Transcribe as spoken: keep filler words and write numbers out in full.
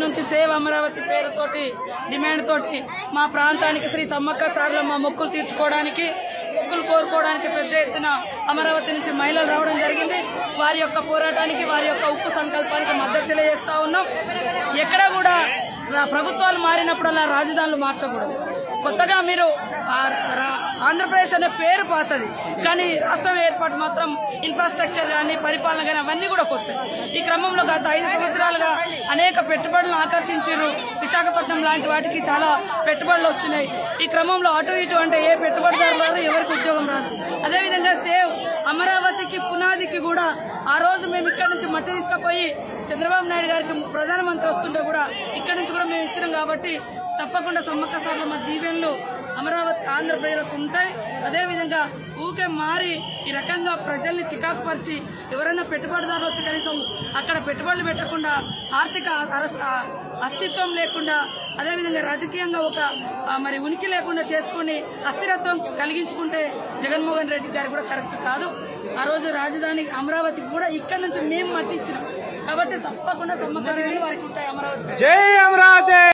నుంచి సేవ్ అమరావతి పేరుతోటి డిమాండ్ తోటి మా ప్రాంతానికి శ్రీ సమ్మక్క సారలమ్మ మొక్కులు తీర్చుకోవడానికి మొక్కులు కోరుకోవడానికి పెద్ద ఎత్తున అమరావతి నుంచి మహిళలు రావడం జరిగింది. వారి యొక్క పోరాటానికి వారి యొక్క ఉక్కు సంకల్పానికి మద్దతు తెలియజేస్తా ఉన్నాం. ఎక్కడ కూడా ప్రభుత్వాలు మారినప్పుడల్లా రాజధానులు మార్చకూడదు. కొత్తగా మీరు ఆంధ్రప్రదేశ్ అనే పేరు పాతది, కానీ రాష్ట్రం ఏర్పాటు మాత్రం ఇన్ఫ్రాస్ట్రక్చర్ కానీ పరిపాలన కానీ అవన్నీ కూడా కొత్త. ఈ క్రమంలో గత ఐదు సంవత్సరాలుగా అనేక పెట్టుబడులను ఆకర్షించారు. విశాఖపట్నం లాంటి వాటికి చాలా పెట్టుబడులు వస్తున్నాయి. ఈ క్రమంలో అటు ఇటు అంటే ఏ పెట్టుబడిదారులు రారు, ఎవరికి ఉద్యోగం రాదు. అదేవిధంగా సేవ్ అమరావతికి పునాదికి కూడా ఆ రోజు మేము ఇక్కడ నుంచి మట్టి తీసుకుపోయి చంద్రబాబు నాయుడు గారికి ప్రధానమంత్రి వస్తుంటే కూడా ఇక్కడ నుంచి కూడా మేము ఇచ్చినాం. కాబట్టి తప్పకుండా సమ్మక్క సారలమ్మ దీవెనలు అమరావతి ఆంధ్ర ప్రజలకు ఉంటాయి. అదేవిధంగా ఊకే మారి ఈ రకంగా ప్రజల్ని చికాకు పరిచి ఎవరైనా పెట్టుబడిదారులు వచ్చి కనీసం అక్కడ పెట్టుబడులు పెట్టకుండా ఆర్థిక అస్తిత్వం లేకుండా అదేవిధంగా రాజకీయంగా ఒక మరి ఉనికి లేకుండా చేసుకుని అస్థిరత్వం కలిగించుకుంటే జగన్మోహన్ రెడ్డి గారు కూడా కరెక్ట్ కాదు. ఆ రోజు రాజధాని అమరావతికి కూడా ఇక్కడ నుంచి మేము మట్టి ఇచ్చినాం. కాబట్టి తప్పకుండా సమ్మక్క వారికి ఉంటాయి అమరావతి. జై అమరావతి.